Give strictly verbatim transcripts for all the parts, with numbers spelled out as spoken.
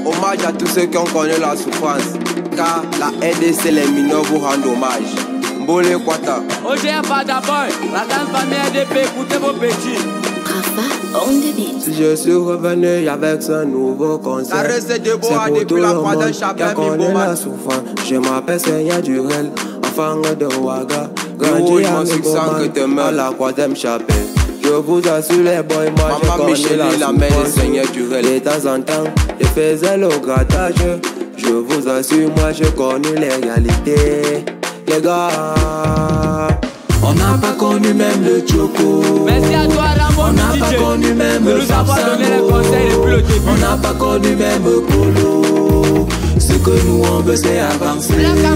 Hommage à tous ceux qui ont connu la souffrance, car la R D C les mineurs vous rendent hommage. Mbole Kwata. O G F Adaboy, la grande famille R D P, écoutez vos petits. Rafa on the beat. Si je suis revenu avec ce nouveau concept, La recette de c'est Boa pour depuis tout la le croix d'un monde qui a chapin connu la souffrance. Je m'appelle Seigneur Durel, enfant de Ouaga, grandi à Miboman, à la croix d'un chapin. Je vous assure les boys, moi Maman je Michel, connais la la mère de souffrance. Seigneur Durel. De temps en temps, je faisais le grattage. Je vous assure, moi je connais les réalités. Les gars, on n'a pas connu même le choco. Merci à toi Ramon, on n'a pas connu même de nous avoir donné les conseils depuis le début. On n'a pas connu même Polo. Ce que nous on veut c'est avancer.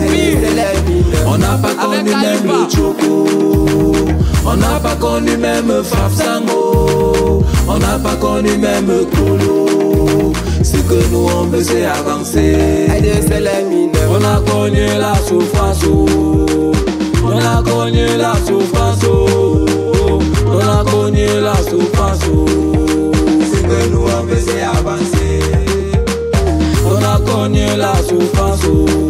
On n'a pas connu même le choco. On n'a pas connu même Fafsango. On n'a pas connu même Polo. Ce que nous on veut c'est avancer. On a connu la souffrance. On a connu la souffrance. On a connu la souffrance. Ce que nous on veut c'est avancer. On a connu la souffrance.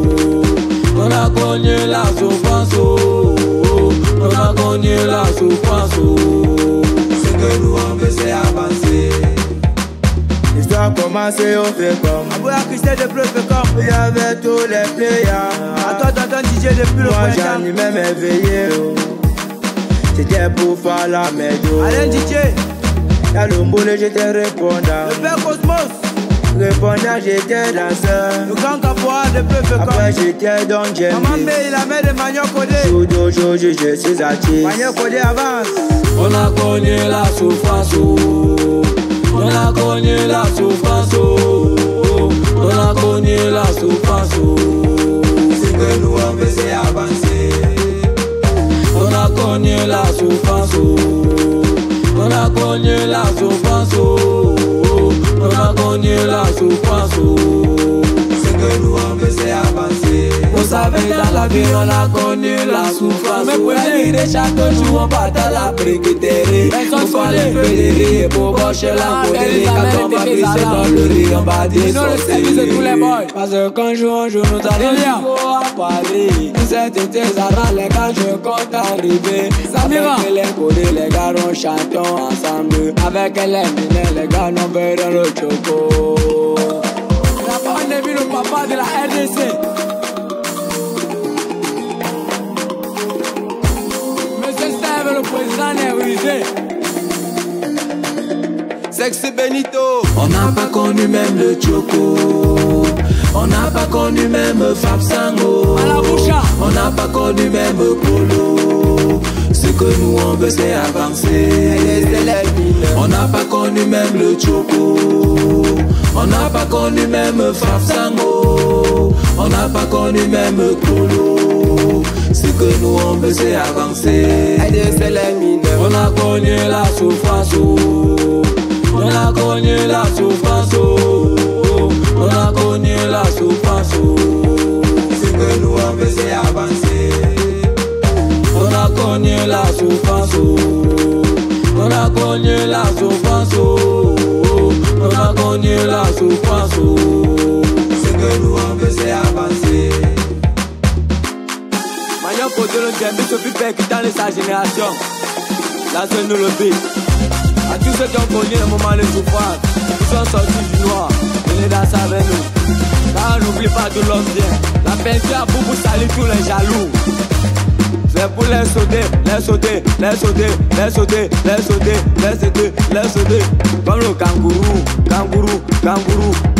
On a connu la souffrance. On a connu la souffrance. Ce que nous on veut c'est avancer. L'histoire commencé, on fait comme Abouya Christian de plus fait comme. il y avait tous les players. À toi t'entends D J depuis le Moi printemps. j'en ai même éveillé. Oh. C'était pour faire la médo. Alain D J, Y'a le mboulé, j'étais répondant. le père Cosmos, Répondant, j'étais danseur. le grand caporal de plus fait Après comme. j'étais dans Djembe. Maman Mé, la mère de Magnon Kodé. Tout d'aujourd'hui, je suis artiste. Magnon Kodé avance. On a connu la souffrance. On a connu la souffrance. On a connu la souffrance. Ce que nous on veut c'est avancer. On a connu la souffrance. On a connu la souffrance. On a connu la souffrance. Ce que nous on veut c'est avancer. Vous savez dans la vie on a connu la souffrance. Mais pour les chaque jour on part dans la briqueterie. On va les fédérer pour gaucher la modélie. Quand on va glisser dans le riz on va dire sorcier. Parce que quand jour en jour nous allons toujours à Paris. Cet été ça rend les gars je compte arriver. Avec les codés les gars on chante ensemble. Avec les minets les gars on verra le choco. On a vu le papa de la R D C. Monsieur Steve, le président néerlandais. Sexy Benito. On n'a pas connu même le choco. On n'a pas connu même Fafsango. À la bouche. On n'a pas connu même Polo. Ce que nous on veut c'est avancer. On n'a pas connu même le choco. On n'a pas connu même Fafsango. On n'a pas connu même Polo. Ce que nous on veut c'est avancer. On a connu la souffrance. On a connu la souffrance. On a connu la souffrance. Ce que nous on veut c'est avancer. On a connu la souffrance. On a connu la souffrance. On a connu la souffrance. Ce que nous on veut c'est avancer. Magnon Kodé le Djembe, Sophie Père qui dans sa génération. Là c'est nous le beat. À tous ceux qui ont connu le moment de souffrance, qui sont sortis du noir, venez danser avec nous. Car on n'oublie pas de l'homme bien. La peinture a beaucoup sali tous les jaloux. C'est pour les sauter, les sauter, les sauter, les sauter, les sauter, les sauter, les sauter. Comme le kangourou, kangourou, kangourou.